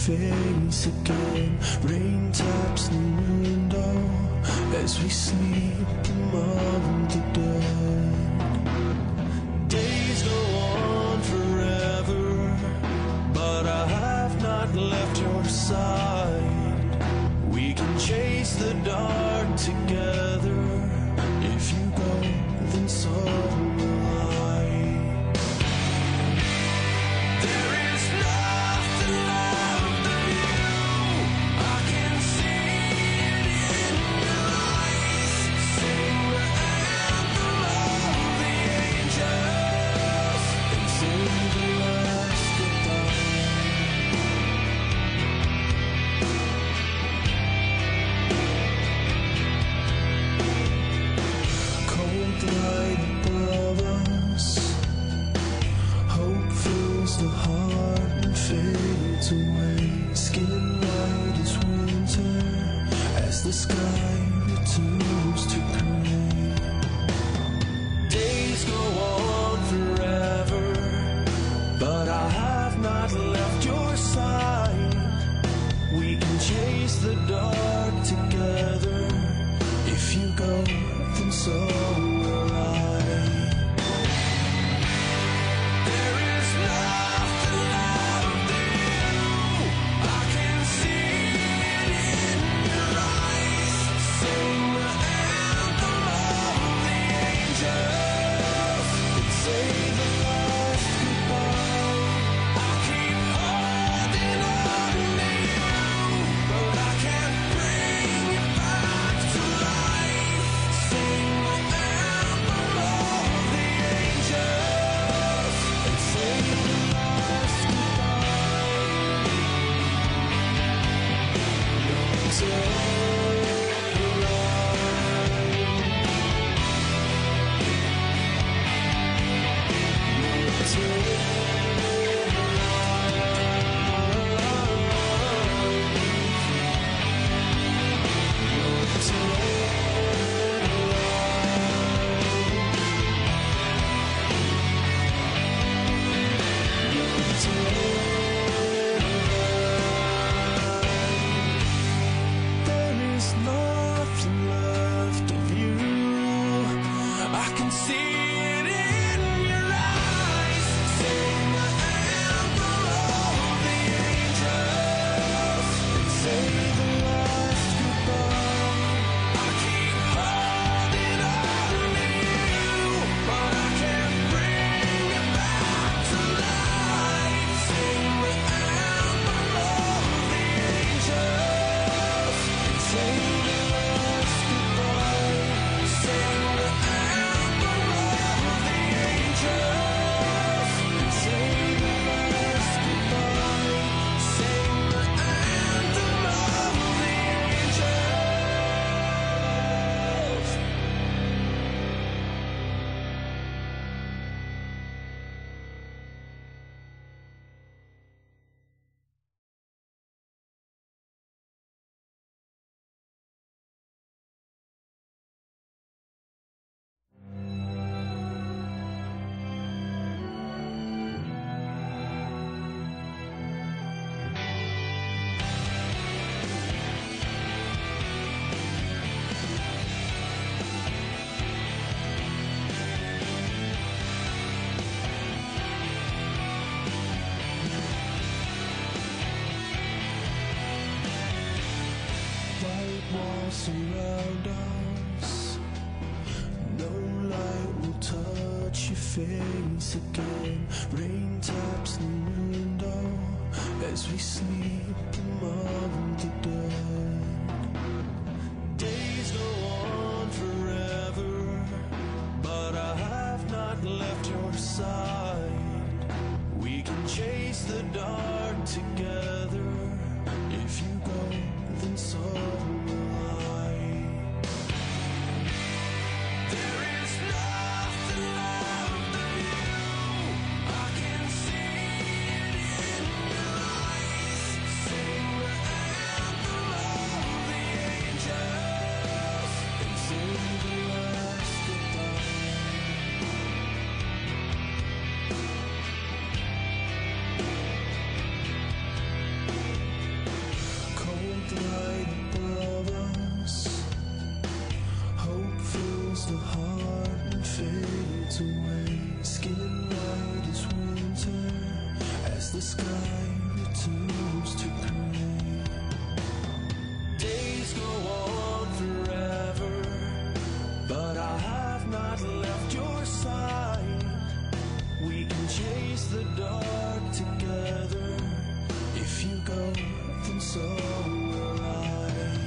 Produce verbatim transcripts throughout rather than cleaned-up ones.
face again. Rain taps the window as we sleep among the dead. Days go on forever, but I have not left your side. We can chase the dark together. If you go, then so will I. There is nothing left of you. I can see it in your eyes. Sing the anthem of the angels and sing the last goodbye. Cold light above us, hope fills the heart and fades away. Skin white as winter as the sky returns to gray. Days go on forever, but I have not left your side. We can chase the dark together. If you go, then so will I. There is nothing left of you. I can see it in your eyes. Sing the anthem of the angels and say the last goodbye. I keep holding on to you, but I can't bring you back to life. Sing the anthem of the angels and say the last goodbye. Till there is nothing left of you. I can see it in your eyes. Sing the anthem of the angels and say the last goodbye. I keep holding on to you, but I can't bring you back to life. Sing the anthem of the angels and say the last goodbye. Sing the anthem of the angels and say the last goodbye. Sing the anthem of the angels. White walls surround us. No light will touch your face again. Rain taps the window as we sleep among the dead. Days go on forever, but I have not left your side. We can chase the dark together. If you go, then so will I. There is nothing left of you. I can see it in your eyes. Sing the anthem of the angels and sing the last goodbye. the sky returns to gray. Days go on forever, but I have not left your side. We can chase the dark together. If you go, then so will I.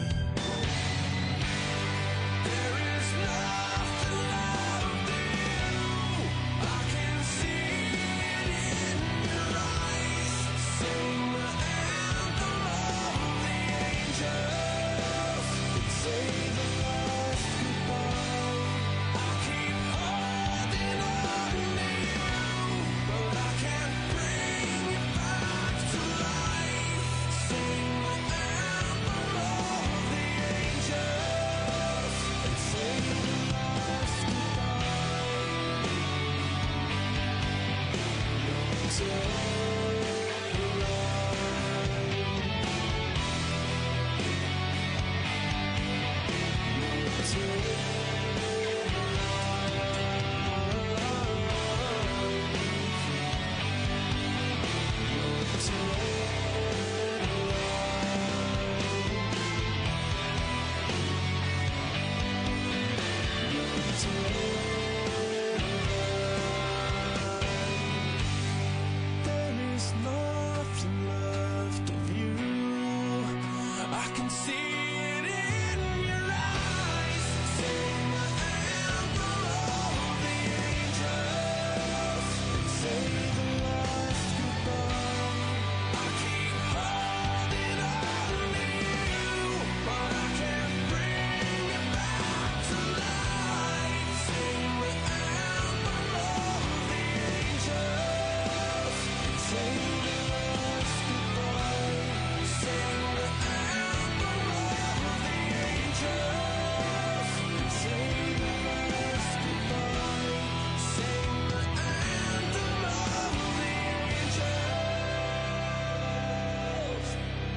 There is nothing left in you. I can see it in your eyes. Sing the anthem of the angels and say the last goodbye. I keep holding on to you, but I can't bring you back to life. Sing the anthem of the angels and say the last goodbye. There is nothing left of you. I can see it in your eyes. Sing the anthem of the angels and say the last goodbye. I keep holding on to you, but I can't bring you back to life. Sing the anthem of the angels and say the last goodbye. Sing the anthem of the angels and say the last goodbye. Sing the anthem of the angels.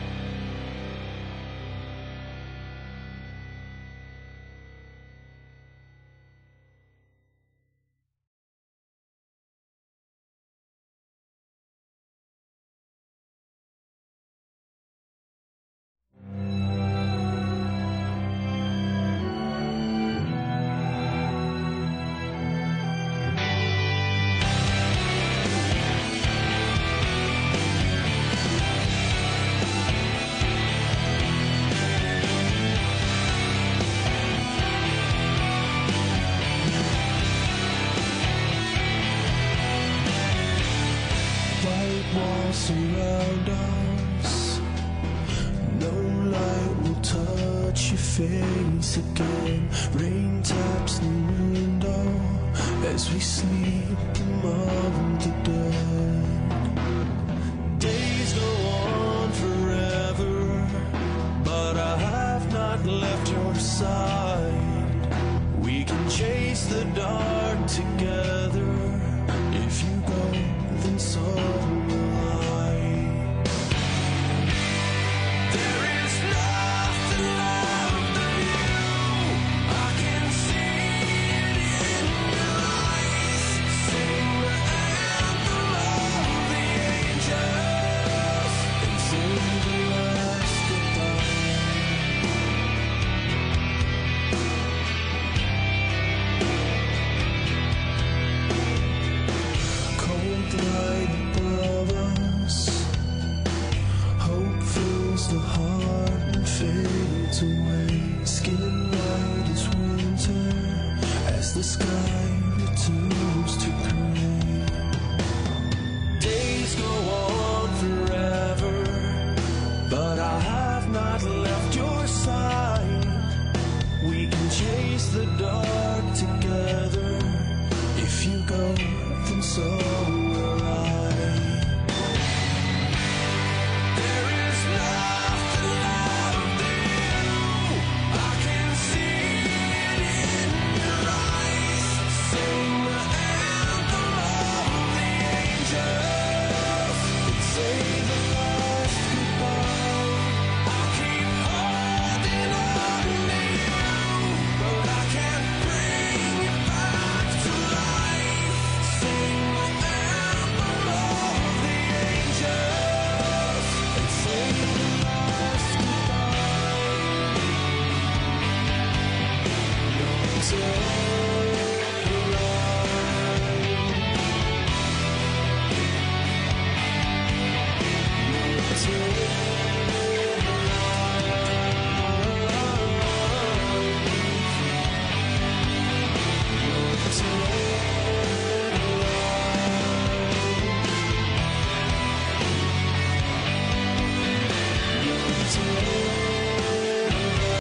White walls surround us. No light will touch your face again. Rain taps the window as we sleep among the dead.